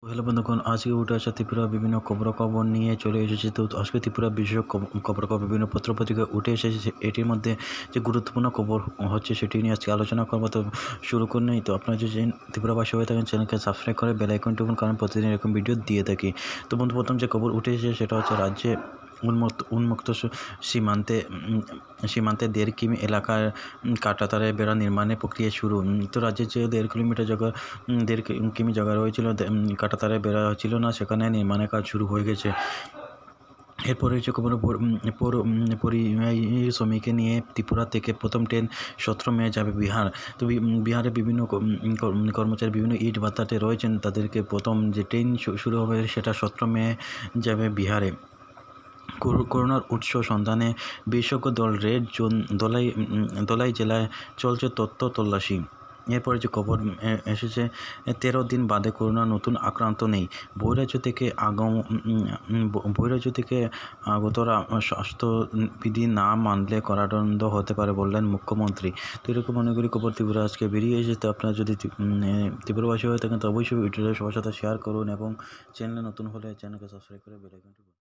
Hello বন্ধুগণ, আজকে উঠে আসা ত্রিপুরা বিভিন্ন খবরাখবর নিয়ে চলে এসেছি। তো আজকে ত্রিপুরা বিশেষ খবরাখবর বিভিন্ন পত্রপত্রিকায় উঠে এসেছে। এটির মধ্যে যে গুরুত্বপূর্ণ খবর হচ্ছে সেটি নিয়ে আজকে আলোচনা করবো। তো শুরু করে নেই। তো আপনারা যদি ত্রিপুরাবাসী হয়ে থাকেন চ্যানেলকে সাবস্ক্রাইব করে বেল আইকন টিপুন, কারণ প্রতিদিন এরকম ভিডিও দিয়ে থাকি। তো বন্ধু, প্রথম যে খবর উঠে এসেছে সেটা হচ্ছে রাজ্যে উন্মুক্ত সীমান্তে 1.5 কিমি এলাকার কাঁটাতারের বেড়া নির্মাণের প্রক্রিয়া শুরু। তো রাজ্যের যে 1.5 কিলোমিটার জায়গা 1.5 কিমি জায়গা রয়েছিল কাঁটাতারের বেড়া ছিল না, সেখানে নির্মাণের কাজ শুরু হয়ে গেছে। এরপরে হচ্ছে খবর পরিযায়ী শ্রমিককে নিয়ে ত্রিপুরা থেকে প্রথম ট্রেন 17 মে যাবে বিহার। তো বিহারে বিভিন্ন কর্মচারী বিভিন্ন ইট ভাতাতে রয়েছেন, তাদেরকে প্রথম যে ট্রেন শুরু হবে সেটা 17 মে যাবে বিহারে। করোনার উৎস সন্ধানে বিশেষজ্ঞ দল রেড জোন দলাই জেলায় চলছে তথ্য তল্লাশি। এরপরে যে খবর এসেছে, 13 দিন বাদে করোনার নতুন আক্রান্ত নেই। বহিরাজ্য থেকে আগতরা স্বাস্থ্যবিধি না মানলে কারাদণ্ড হতে পারে বললেন মুখ্যমন্ত্রী। তো এরকম অনেকগুলি খবর ত্রিপুরা আজকে বেরিয়ে এসেছে। আপনারা যদি ত্রিপুরাবাসী হয়ে থাকেন তো অবশ্যই ভিডিওটা সবার সাথে শেয়ার করুন এবং চ্যানেলে নতুন হলে চ্যানেলকে সাবস্ক্রাইব করে বেল আইকনটি